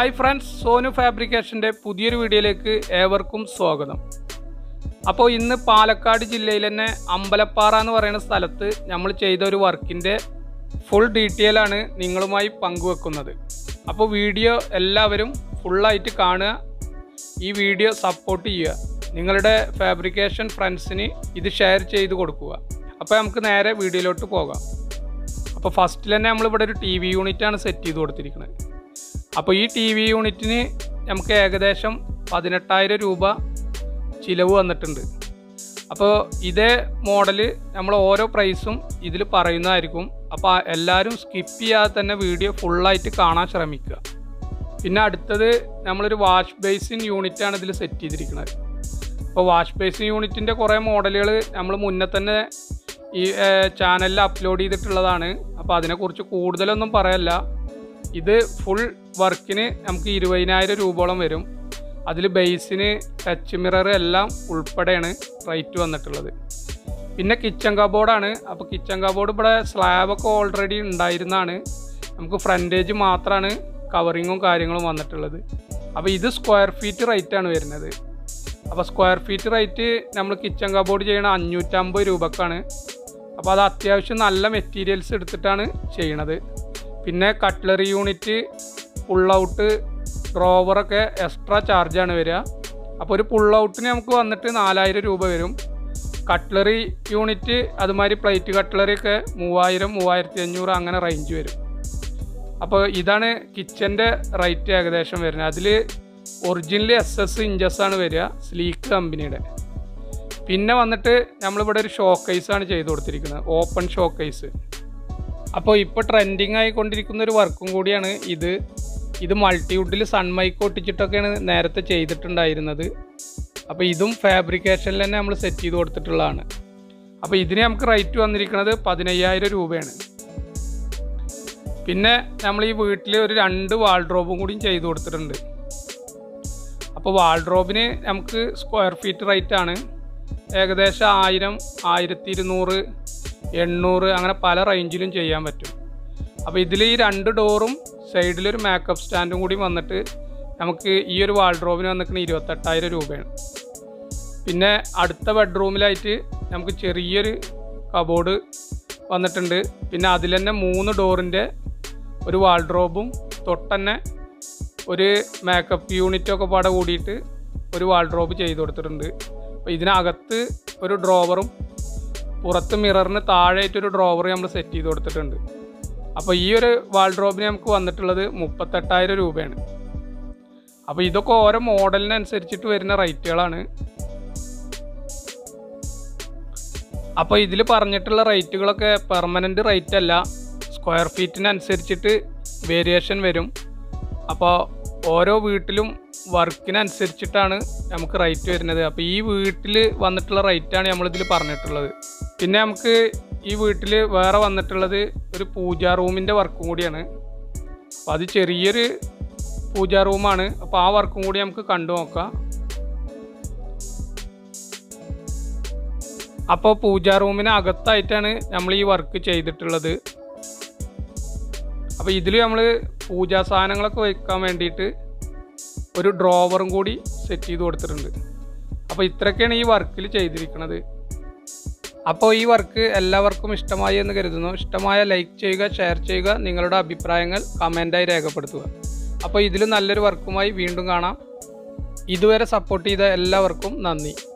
Hi friends, Sonu ഫാബ്രിക്കേഷൻ്റെ പുതിയൊരു വീഡിയോയിലേക്ക് ഏവർക്കും സ്വാഗതം. അപ്പോൾ ഇന്ന് പാലക്കാട് ജില്ലയിൽ തന്നെ അമ്പലപ്പാറ എന്ന് പറയുന്ന സ്ഥലത്ത് നമ്മൾ ചെയ്ത ഒരു വർക്കിൻ്റെ ഫുൾ ഡീറ്റെയിലാണ് നിങ്ങളുമായി പങ്കുവെക്കുന്നത്. അപ്പോൾ വീഡിയോ എല്ലാവരും ഫുള്ളായിട്ട് കാണുക, ഈ വീഡിയോ സപ്പോർട്ട് ചെയ്യുക, നിങ്ങളുടെ ഫാബ്രിക്കേഷൻ ഫ്രണ്ട്സിന് ഇത് ഷെയർ ചെയ്ത് കൊടുക്കുക. അപ്പോൾ നമുക്ക് നേരെ വീഡിയോയിലോട്ട് പോകാം. അപ്പോൾ ഫസ്റ്റിൽ തന്നെ നമ്മളിവിടെ ഒരു TV യൂണിറ്റാണ് സെറ്റ് ചെയ്ത് കൊടുത്തിരിക്കുന്നത്. അപ്പോൾ ഈ TV യൂണിറ്റിന് നമുക്ക് ഏകദേശം 18,000 രൂപ ചിലവ് വന്നിട്ടുണ്ട്. അപ്പോൾ ഇതേ മോഡൽ നമ്മൾ ഓരോ പ്രൈസും ഇതിൽ പറയുന്നതായിരിക്കും. അപ്പോൾ എല്ലാവരും സ്കിപ്പ് ചെയ്യാതെ തന്നെ വീഡിയോ ഫുള്ളായിട്ട് കാണാൻ ശ്രമിക്കുക. പിന്നെ അടുത്തത് നമ്മളൊരു വാഷ് ബേസിൻ യൂണിറ്റാണ് ഇതിൽ സെറ്റ് ചെയ്തിരിക്കുന്നത്. അപ്പോൾ വാഷ് ബേസിൻ യൂണിറ്റിൻ്റെ കുറേ മോഡലുകൾ നമ്മൾ മുന്നേ തന്നെ ഈ ചാനലിൽ അപ്ലോഡ് ചെയ്തിട്ടുള്ളതാണ്. അപ്പോൾ അതിനെക്കുറിച്ച് കൂടുതലൊന്നും പറയല്ല. ഇത് ഫുൾ വർക്കിന് നമുക്ക് 20,000 രൂപയോളം വരും. അതിൽ ബേസിന്, ടച്ച് മിറർ എല്ലാം ഉൾപ്പെടെയാണ് റേറ്റ് വന്നിട്ടുള്ളത്. പിന്നെ കിച്ചൺ കബോർഡാണ്. അപ്പോൾ കിച്ചൺ കബോർഡ് ഇവിടെ സ്ലാബൊക്കെ ഓൾറെഡി ഉണ്ടായിരുന്നതാണ്. നമുക്ക് ഫ്രണ്ടേജ് മാത്രമാണ് കവറിങ്ങും കാര്യങ്ങളും വന്നിട്ടുള്ളത്. അപ്പോൾ ഇത് സ്ക്വയർ ഫീറ്റ് റേറ്റാണ് വരുന്നത്. അപ്പോൾ സ്ക്വയർ ഫീറ്റ് റേറ്റ് നമ്മൾ കിച്ചൺ കബോർഡ് ചെയ്യണ 550 രൂപക്കാണ്. അപ്പോൾ അത് അത്യാവശ്യം നല്ല മെറ്റീരിയൽസ് എടുത്തിട്ടാണ് ചെയ്യണത്. പിന്നെ കട്ട്ലറി യൂണിറ്റ്, പുൾ ഔട്ട്, ഡ്രോവറൊക്കെ എക്സ്ട്രാ ചാർജാണ് വരിക. അപ്പോൾ ഒരു പുൾ ഔട്ടിന് നമുക്ക് വന്നിട്ട് 4,000 രൂപ വരും. കട്ട്ലറി യൂണിറ്റ് അതുമാതിരി പ്ലേറ്റ് കട്ട്ലറി ഒക്കെ 3,000, 3,500 അങ്ങനെ റേഞ്ച് വരും. അപ്പോൾ ഇതാണ് കിച്ചൻ്റെ റേറ്റ് ഏകദേശം വരുന്നത്. അതിൽ ഒറിജിനൽ SS ഇഞ്ചസാണ് വരിക, സ്ലീക്ക് കമ്പനിയുടെ. പിന്നെ വന്നിട്ട് നമ്മളിവിടെ ഒരു ഷോക്കേസാണ് ചെയ്ത് കൊടുത്തിരിക്കുന്നത്, ഓപ്പൺ ഷോക്കേസ്. അപ്പോൾ ഇപ്പോൾ ട്രെൻഡിങ് ആയിക്കൊണ്ടിരിക്കുന്ന ഒരു വർക്കും കൂടിയാണ് ഇത്. ഇത് മൾട്ടിവുഡിൽ സൺമൈക്ക് ഒട്ടിച്ചിട്ടൊക്കെയാണ് നേരത്തെ ചെയ്തിട്ടുണ്ടായിരുന്നത്. അപ്പോൾ ഇതും ഫാബ്രിക്കേഷനിൽ തന്നെ നമ്മൾ സെറ്റ് ചെയ്ത് കൊടുത്തിട്ടുള്ളതാണ്. അപ്പോൾ ഇതിന് നമുക്ക് റേറ്റ് വന്നിരിക്കുന്നത് 15,000 രൂപയാണ്. പിന്നെ നമ്മൾ ഈ വീട്ടിൽ ഒരു 2 വാൾഡ്രോബും കൂടിയും ചെയ്ത് കൊടുത്തിട്ടുണ്ട്. അപ്പോൾ വാൾഡ്രോബിന് നമുക്ക് സ്ക്വയർ ഫീറ്റ് റേറ്റാണ് ഏകദേശം 1000, 1200, 800 അങ്ങനെ പല റേഞ്ചിലും ചെയ്യാൻ പറ്റും. അപ്പോൾ ഇതിൽ ഈ 2 ഡോറും സൈഡിലൊരു മേക്കപ്പ് സ്റ്റാൻഡും കൂടി വന്നിട്ട് നമുക്ക് ഈ ഒരു വാൾഡ്രോബിന് വന്നിരിക്കുന്ന 28,000 രൂപയാണ്. പിന്നെ അടുത്ത ബെഡ്റൂമിലായിട്ട് നമുക്ക് ചെറിയൊരു കബോർഡ് വന്നിട്ടുണ്ട്. പിന്നെ അതിൽ തന്നെ 3 ഡോറിൻ്റെ ഒരു വാൾഡ്രോബും തൊട്ടന്നെ ഒരു മേക്കപ്പ് യൂണിറ്റൊക്കെ പാടെ കൂടിയിട്ട് ഒരു വാൾഡ്രോബ് ചെയ്ത് കൊടുത്തിട്ടുണ്ട്. അപ്പോൾ ഇതിനകത്ത് ഒരു ഡ്രോവറും പുറത്ത് മിററിന് താഴെയായിട്ടൊരു ഡ്രോവർ നമ്മൾ സെറ്റ് ചെയ്ത് കൊടുത്തിട്ടുണ്ട്. അപ്പോൾ ഈ ഒരു വാൾഡ്രോബിന് നമുക്ക് വന്നിട്ടുള്ളത് 38,000 രൂപയാണ്. അപ്പോൾ ഇതൊക്കെ ഓരോ മോഡലിനനുസരിച്ചിട്ട് വരുന്ന റേറ്റുകളാണ്. അപ്പോൾ ഇതിൽ പറഞ്ഞിട്ടുള്ള റേറ്റുകളൊക്കെ പെർമനൻറ്റ് റേറ്റ് അല്ല, സ്ക്വയർ ഫീറ്റിനനുസരിച്ചിട്ട് വേരിയേഷൻ വരും. അപ്പോൾ ഓരോ വീട്ടിലും വർക്കിനനുസരിച്ചിട്ടാണ് നമുക്ക് റേറ്റ് വരുന്നത്. അപ്പോൾ ഈ വീട്ടിൽ വന്നിട്ടുള്ള റേറ്റാണ് നമ്മളിതിൽ പറഞ്ഞിട്ടുള്ളത്. പിന്നെ നമുക്ക് ഈ വീട്ടിൽ വേറെ വന്നിട്ടുള്ളത് ഒരു പൂജാ റൂമിൻ്റെ വർക്കും കൂടിയാണ്. അപ്പോൾ അത് ചെറിയൊരു പൂജാ റൂമാണ്. അപ്പോൾ ആ വർക്കും കൂടി നമുക്ക് കണ്ടു നോക്കാം. അപ്പോൾ പൂജാ റൂമിന് അകത്തായിട്ടാണ് നമ്മൾ ഈ വർക്ക് ചെയ്തിട്ടുള്ളത്. അപ്പോൾ ഇതിൽ നമ്മൾ പൂജാ സാധനങ്ങളൊക്കെ വയ്ക്കാൻ വേണ്ടിയിട്ട് ഒരു ഡ്രോവറും കൂടി സെറ്റ് ചെയ്ത് കൊടുത്തിട്ടുണ്ട്. അപ്പോൾ ഇത്രയൊക്കെയാണ് ഈ വർക്കിൽ ചെയ്തിരിക്കുന്നത്. അപ്പോൾ ഈ വർക്ക് എല്ലാവർക്കും ഇഷ്ടമായി എന്ന് കരുതുന്നു. ഇഷ്ടമായ ലൈക്ക് ചെയ്യുക, ഷെയർ ചെയ്യുക, നിങ്ങളുടെ അഭിപ്രായങ്ങൾ കമൻറ്റായി രേഖപ്പെടുത്തുക. അപ്പോൾ ഇതിൽ നല്ലൊരു വർക്കുമായി വീണ്ടും കാണാം. ഇതുവരെ സപ്പോർട്ട് ചെയ്ത എല്ലാവർക്കും നന്ദി.